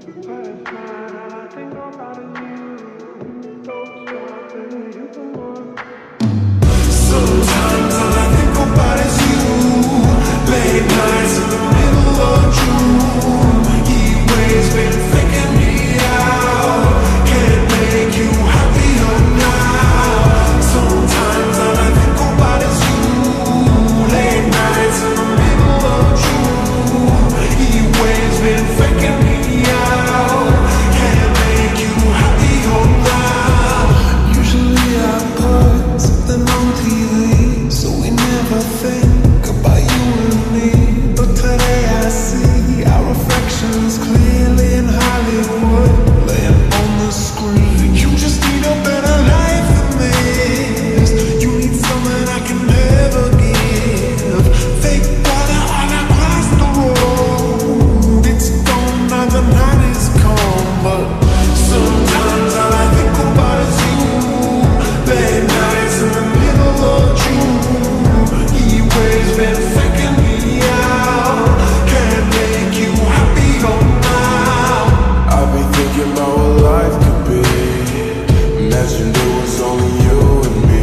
Last night all I think about is you. So something you can want. Sometimes all I think about is you. Late nights in the middle of June. Heat waves been faking me out. Can't make you happier now. Sometimes all I think about is you. Late nights in the middle of June. Heat waves been faking me out. Can't make you happier now. Usually I put something on TV, so we never think about you and me. But today I see our reflections clearly in Hollywood, laying on the screen. You just need a better life than this. You need something I can never give. Fake water all across the road. It's gone now, the night is calm, but sometimes all I think about is you. Late nights in the middle of June. Heat waves been faking me out. Can't make you happier now. I've been thinking about what life could be. Imagine it was only you and me.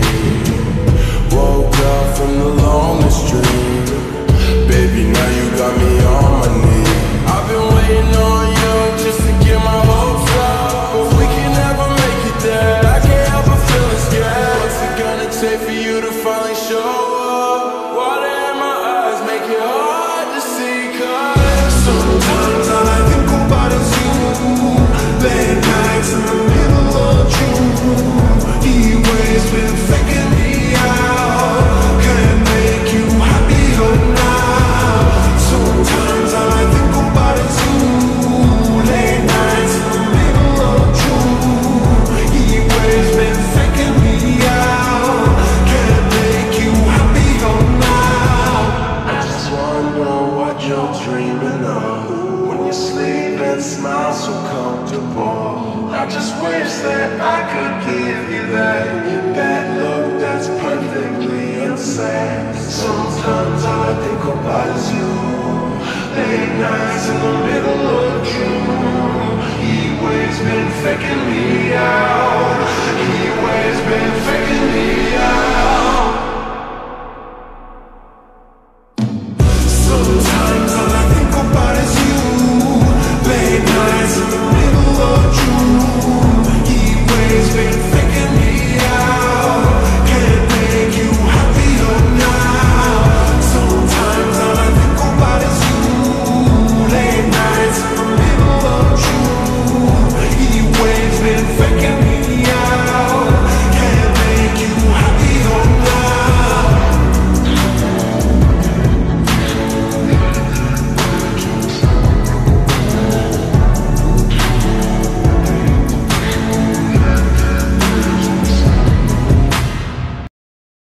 Woke up from the longest dream. Baby, now you got me on my knees. I've been waiting on you just to get my hopes up, but we can never make it there. I can't help but feel scared. What's it gonna take for you to finally show up? Water in my eyes make it hard to see, 'cause sometimes all I think about is you. Late nights in the middle of June. Heat waves been faking me out. Can't make you happier now. Sometimes all I think about is you. Late nights in the middle of June. Heat waves been faking me out. Can't make you happier now. I just wonder what you're dreaming of when you sleep and smile so comfortable. I just wish that I could give you that look that's perfectly insane. Sometimes all I think about is you. Late nights in the middle of